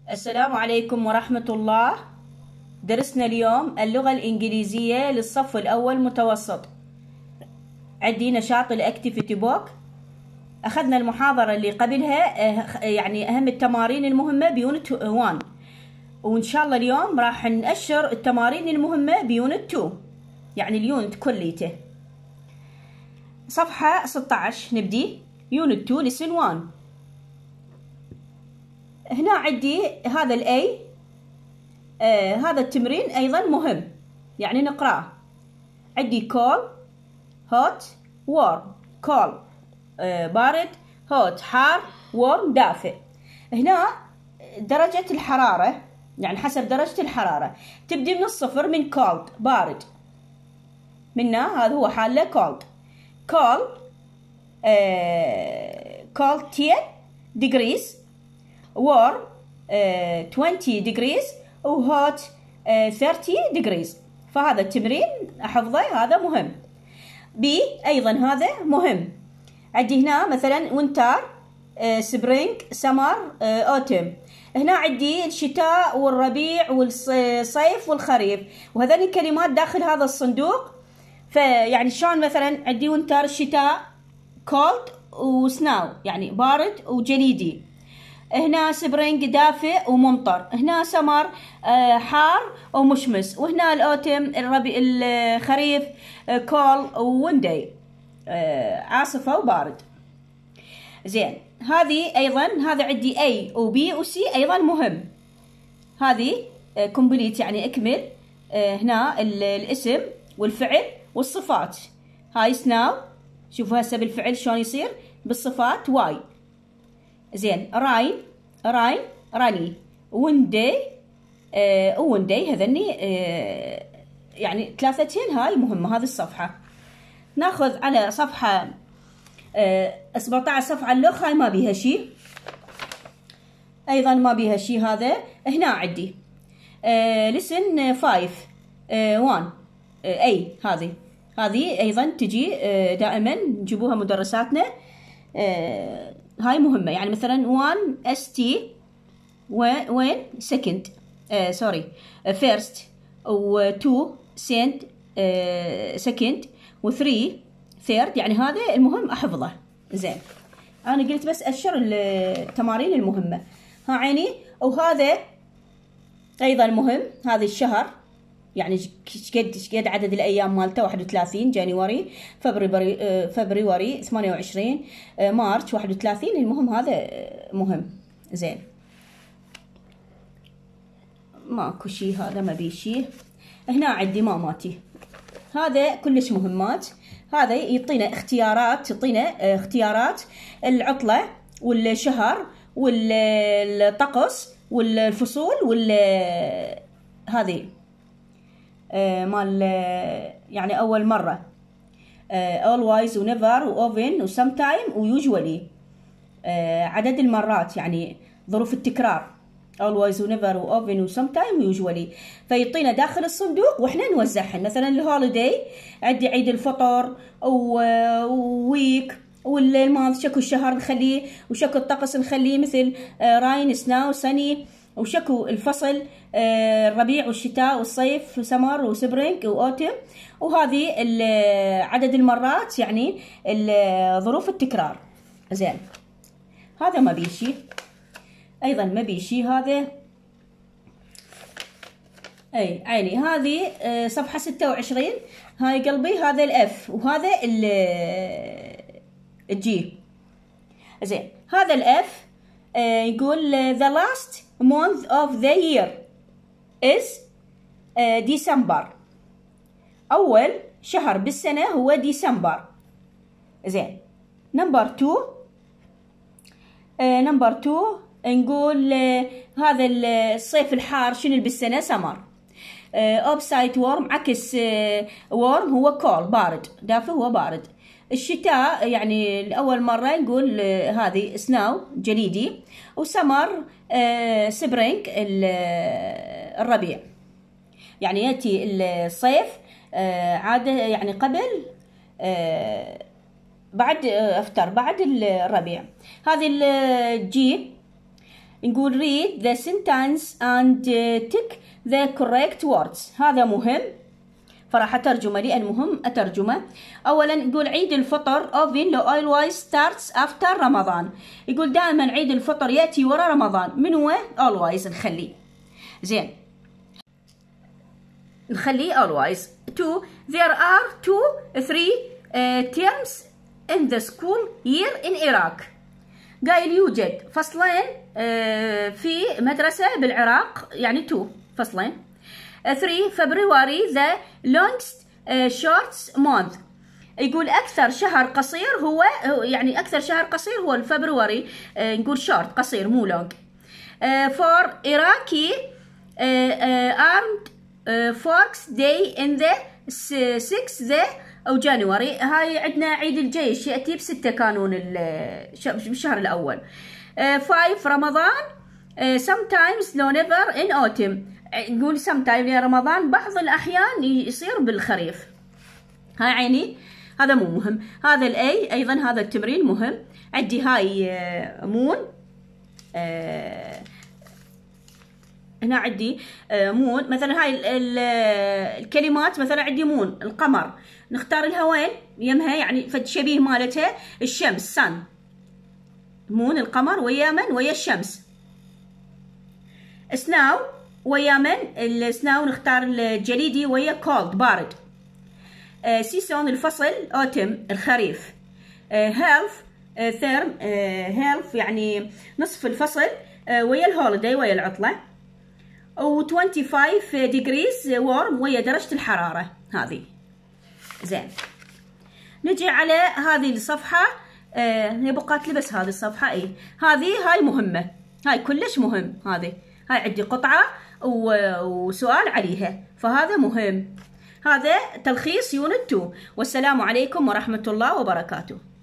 السلام عليكم ورحمة الله. درسنا اليوم اللغة الإنجليزية للصف الأول متوسط. عندي نشاط الأكتيفيتي بوك. أخذنا المحاضرة اللي قبلها يعني أهم التمارين المهمة بيونت 1، وإن شاء الله اليوم راح نأشر التمارين المهمة بيونت 2، يعني اليونت كليته. صفحة 16 نبدي يونت 2 لسن 1. هنا عندي هذا الأي، هذا التمرين أيضا مهم، يعني نقرأه. عندي cold hot warm. cold بارد، hot حار، warm دافئ. هنا درجة الحرارة يعني حسب درجة الحرارة تبدي من الصفر، من cold بارد، منا هذا هو حاله cold. cold 10 degrees، warm 20 degrees، وhot 30 degrees. فهذا التمرين أحفظه، هذا مهم. بي أيضا هذا مهم. عندي هنا مثلا winter spring summer autumn. هنا عندي الشتاء والربيع والصيف والخريف، وهذين الكلمات داخل هذا الصندوق. فيعني شلون مثلا عندي winter الشتاء cold وسناو يعني بارد وجليدي. هنا سبرينج دافئ وممطر. هنا سمر حار ومشمس. وهنا الأوتم الخريف كول وويندي عاصفة وبارد. زين، هذه أيضا هذا عندي A و B و C أيضا مهم. هذه كومبليت يعني أكمل. هنا الاسم والفعل والصفات. هاي سناو، شوفوا هسه بالفعل شلون يصير، بالصفات واي. زين، راين راني، ويندي ويندي، هذني يعني ثلاثتين هاي مهمة. هذه الصفحة ناخذ على صفحة 17 صفحة اللغة، هاي ما بيها شيء، أيضا ما بيها شيء. هذا هنا عندي لسن 5 1 أي هذه أيضا تجي دائما نجيبوها مدرساتنا. هاي مهمة، يعني مثلا 1 ST وين second sorry first، و 2 cent second، و 3 third، يعني هذا المهم أحفظه. زين، أنا قلت بس أشر التمارين المهمة. ها عيني. وهذا أيضا مهم، هذا الشهر يعني شقد عدد الأيام مالته، 31 جانيوري، فبراير 28 مارس 31. المهم هذا مهم. زين، ماكو شي، هذا ما بيه شي. هنا عندي ماماتي، هذا كلش مهمات. هذا يعطينا اختيارات، العطلة والشهر والطقس والفصول هذه مال يعني أول مرة always و never و often و sometime و usually. عدد المرات يعني ظروف التكرار، always و never و often و sometime و usually. فيعطينا داخل الصندوق وإحنا نوزعهن. مثلا الهوليداي عندي عيد الفطر وويك، والمانث شكو الشهر نخليه، وشكو الطقس نخليه مثل راين سناو سني، وشكو الفصل الربيع والشتاء والصيف سمر وسبرينج وأوتم. وهذه عدد المرات يعني ظروف التكرار. زين، هذا ما بيشي، أيضا ما بيشي هذا. أي عيني، هذه صفحة 26. هاي قلبي، هذا الأف وهذا الجي. زين، هذا الأف يقول the last month of the year is ديسمبر. أول شهر بالسنة هو ديسمبر. زين، نمبر 2 نقول هذا الصيف الحار شنو بالسنة؟ سمر. اوبسايد وورم عكس وورم هو كول بارد، دافئ هو بارد. الشتاء يعني لأول مرة نقول هذه سناو جليدي، وسمر سبرينج الربيع. يعني يأتي الصيف عادة يعني قبل بعد الربيع. هذه الجي نقول read the sentence and tick the correct words. هذا مهم، فراح أترجمه لأن مهم أترجمه. أولا نقول عيد الفطر often always starts after رمضان. يقول دائما عيد الفطر يأتي وراء رمضان. من هو always؟ نخليه زين، نخليه always. 2 there are 3 terms in the school year in Iraq. قايل يوجد فصلين في مدرسة بالعراق، يعني 2 فصلين. 3 February the longest short month. يقول أكثر شهر قصير هو، يعني أكثر شهر قصير هو الفبراير. نقول short قصير مو long. 4 Iraqi armed forces day in the 6th أو جانوري. هاي عندنا عيد الجيش يأتي ب6 كانون بالشهر الأول. 5 رمضان sometimes no never in autumn. نقول sometimes يا رمضان بعض الأحيان يصير بالخريف. هاي عيني هذا مو مهم. هذا الأي أيضا هذا التمرين مهم. عندي هاي مون، هنا عندي مون مثلا. هاي الكلمات مثلا عندي مون القمر، نختار لها وين يمها، يعني فد شبيه مالتها الشمس sun. مون القمر ويا من؟ ويا الشمس. سناو ويا من؟ السناو نختار الجليدي ويا cold بارد. سيسون الفصل autumn الخريف. هيلف ثيرم هيلف يعني نصف الفصل ويا الهوليداي ويا العطلة. و 25 degrees warm ويا درجة الحرارة. هذه زين. نجي على هذه الصفحة، هي بقات لي بس هذه الصفحة. اي هاي مهمة، هاي كلش مهم. هاي عندي قطعة وسؤال عليها، فهذا مهم. هذا تلخيص يونت 2. والسلام عليكم ورحمة الله وبركاته.